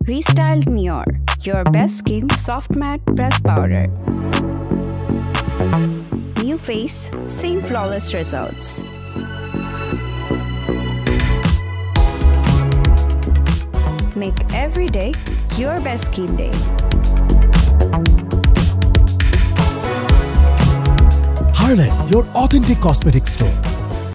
Restyled NIOR, your best skin soft matte press powder. New face, same flawless results. Make every day your best skin day. Herlan, your authentic cosmetic store.